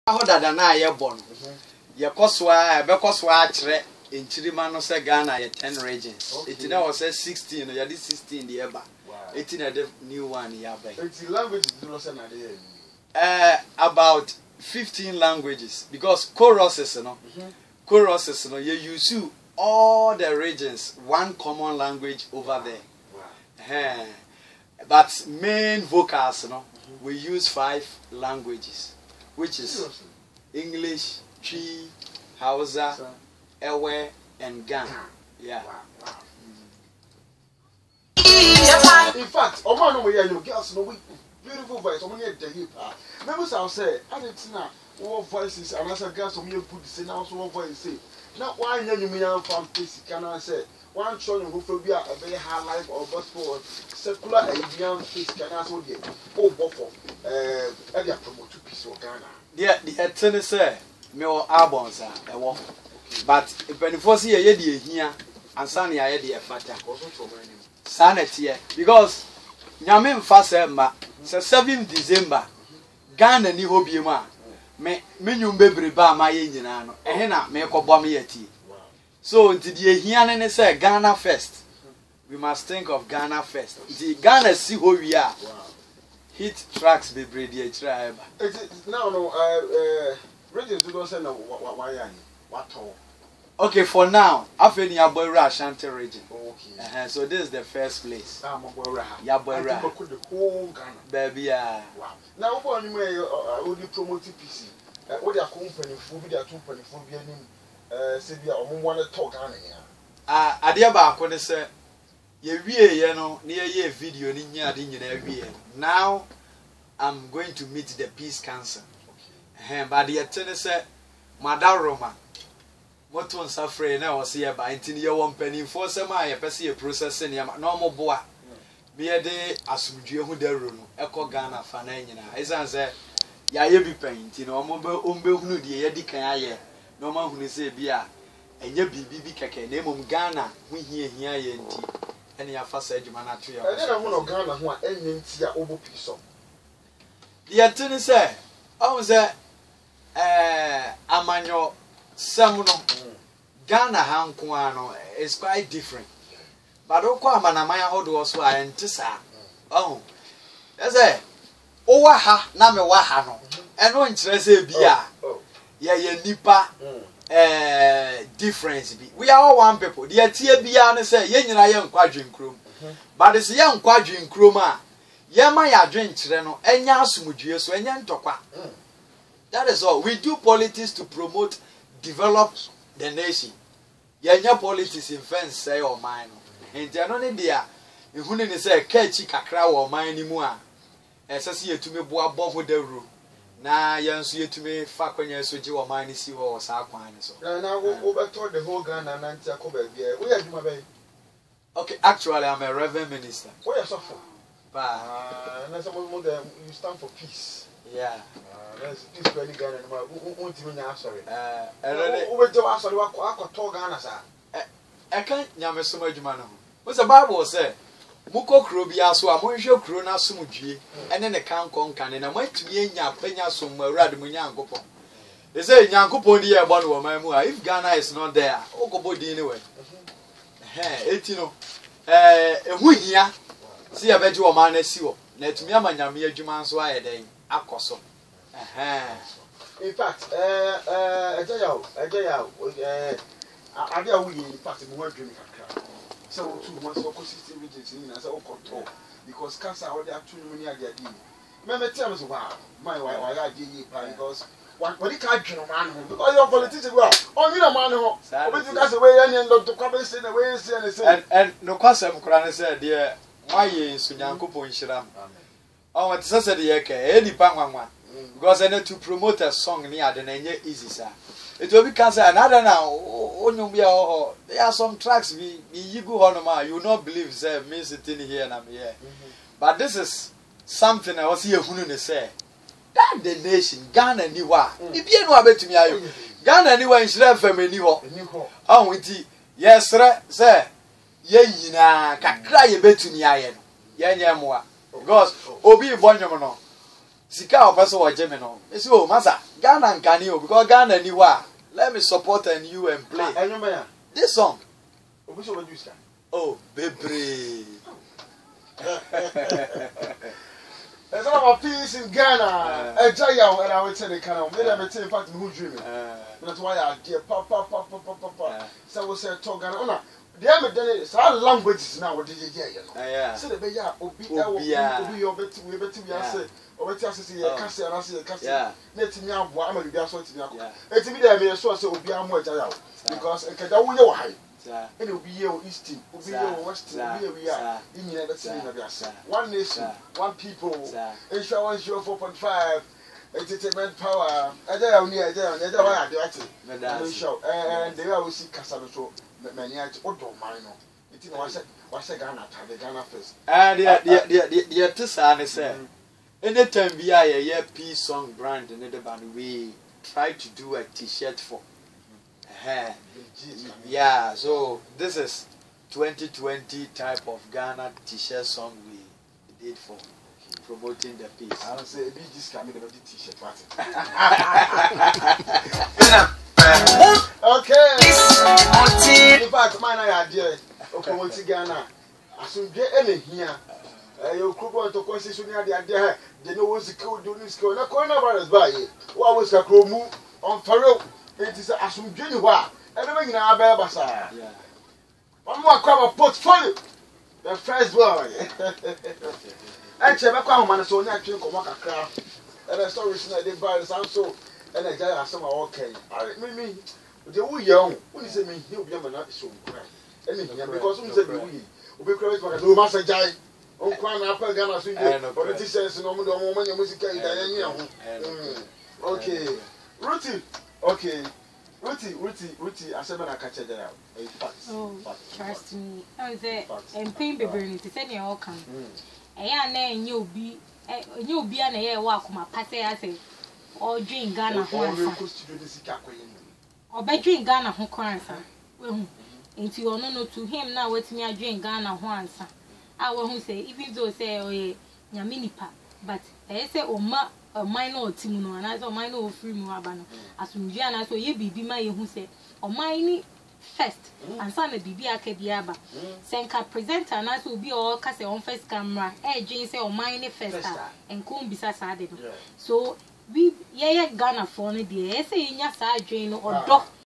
Ahoda da na ye bon. Ye koswa be koswa akire enchirima no se Ghana ye 10 regions. It now was 16 ye did 16 the eba. 18 the new one ya be. It's languages no say na dey. About 15 languages because choruses no. Choruses no you use all the regions one common language over there. But main vocals no we use 5 languages. Which is English, Chi, Hausa, Ewe, and Ghana. Yeah. In fact, Oman we your girls no beautiful voice. Oman the hip. Members I say, I didn't know what voices and as a girl some you put say now so what voice say. Now why you me am from face can I say one show who for be a very high life or gospel or secular Indian face can I so there. Oh bofo area promote to peace of Ghana. Yeah, the tennis say me or albums are one. But if any force here here and Sunny I the fata. Sanity because Yamin fast ma 7 December Ghana ni hobby ma me nyum bebre ba ma ye nyina no ehe na me kobom yati. So until the here say Ghana first. We must think of Ghana first. The Ghana see who we are. Hit tracks be brady a tribe. No, radio to go send what okay, for now, I've near Boyra Ashanti region. Okay. So this is the first place. Yeah, Boyra. Baby, wow. Now, what you may only promote PC. What your company for be their company for being Sylvia or one to talk on here. I dear back when they say, you know, near ye video in your dinner every year. Now, I'm going to meet the Peace Council. Okay. But the attorney said, Madam Roma, what one suffering now was here by until you want penny for some I a processing your normal boy. Me a day as you who the room, Echo Ghana Fanana. As I said, ya be paint, you know, mobile umbe the Yedi no man who say beer, and ye be keke, name Ghana, we hear yenti. And you first said you man at 3 hours. I don't know Ghana who are ending here over piece of. The attorney said, I was a Amanyo Samuno Ghana Hankuano is quite different. But Okwa Manamaya Hodo was why and Tissa. Oh, that's it. Owaha, Name Wahano, and no interest beer. Yeah, Nipa. Difference be. We are all one people. The atia biya say yen nyina ye nkwadwen krom. But this ye nkwadwen krom a ye ma ya dwen kire no enya asumdue so enya ntokwa. That is all. We do politics to promote develop the nation. Ye nya politics in fence say o man no. Enti no ne dia ehunu ni say ka chi kakra wo man ni mu a esese yetumi boa bofo dawru. Na yansu yetumi fa kwanya so ji wo man si wo sa kwan so na we told the whole Ghana nanti akoba bia we aduma be. Okay, actually I'm a reverend minister. Where you suffer na some more you stand for peace. Yeah, that's peace for Ghana no untimi nya sorry we do asori akoto Ghana sa e kan nyame so adwuma no ho the Bible say muko kro bia so a monhwe kro na somdwie ene ne kan konkan na matumi anya panya so mwurade mu nyankopon they say nyankopon di e bo no man mu if Ghana is not there okobo di anyway etino ehu hia si ya beje o man na si wo na etumi amanyame adwuma nso ayeden akoso in fact ejayawo ade a wuyi in fact mo wadwemi kakra so two months for consistent regions in as a control because cancer or they are too many at the idea. Remember tell us wow my why because what it can't do man because your politicians well only the man who but you guys away and to come say the way say and no kwasem kura say there why ye sunyankopon hyiram oh what say the ke e di pa nwanwa because I need to promote a song near the enye easy sir. It will be cancer another now. There are some tracks you go on, you will not believe say me sitting here and I'm here. But this is something I was here who say. That the nation, Ghana ni wa. If you know about me, Ghana ni wa in Sri family ni ho. Oh, with yes, sir. Ye yina kakra ye betu ni aye no. Ye nyamwa. Because obi bonyo no. Sika opeso wa Jimmy no. Me say oh masa Ghana nkani o because Ghana ni wa. Let me support and you and play. This song. Oh, baby. There's a lot of peace in Ghana. I tell you, and I will tell you, can I made in fact who dreaming. That's why I dear papa. So we said talk Ghana. The other day, some languages now. What did you hear? Yeah. So the beya obi your bet we bet we say. Or what else is here? Cassie and I say Cassie. Let me have one. I'm going to be a sort of. It's me there. Me so be a more because I will know high. And it'll be your Easting, will be your Western, we are in the other one nation, one people, insurance 4.5, entertainment power. I don't know, I don't know, show, and they always see Casano, many at Otto Minor. It was a Ghana, the Ghana first. And the Tissan said, anytime we are a peace song brand in the band, we try to do a t-shirt for. Yeah, so this is 2020 type of Ghana t-shirt song we did for promoting the peace. I don't say BG's coming about the t-shirt party. Okay. In fact, my idea of promoting Ghana. I should get any here. You could want to consider the idea. They know what's the code doing this code. Not coronavirus by it. What was the chromo on Pharaoh? It is a assumed genuine. Everything in our Barbasa. One more crop of portfolio. The first boy. Actually, I come on so near to come a craft. And I saw recently they buy the sound so and I got some okay. I mean, the wee young, when you say me, he'll be a man so cry. Because we said we be crazy for a master jai. On Kwan Apple Ghana Swing, politicians, no more music. Okay. Ruti. Okay. Ruti, I said, I catch it out. Oh, trust me. I was there and pain baby to send you all come. A name you'll be an air walk, my passe, I say, or drink Ghana or by drink Ghana who cries. Into your no to him now, what's me, I drink Ghana once. I will say, even though say, oh, Yaminipa, but they say, oh, a minor Timo, and I saw minor free Muabano. As from Gianna, so ye be my who say, or mine first, and son of Bibi Akabiaba. Senka presenter, and I will be all cast on first camera, Jane say, or mine first, and come beside Saturday. So we, Ghana for the essay in your side, Jane or dog.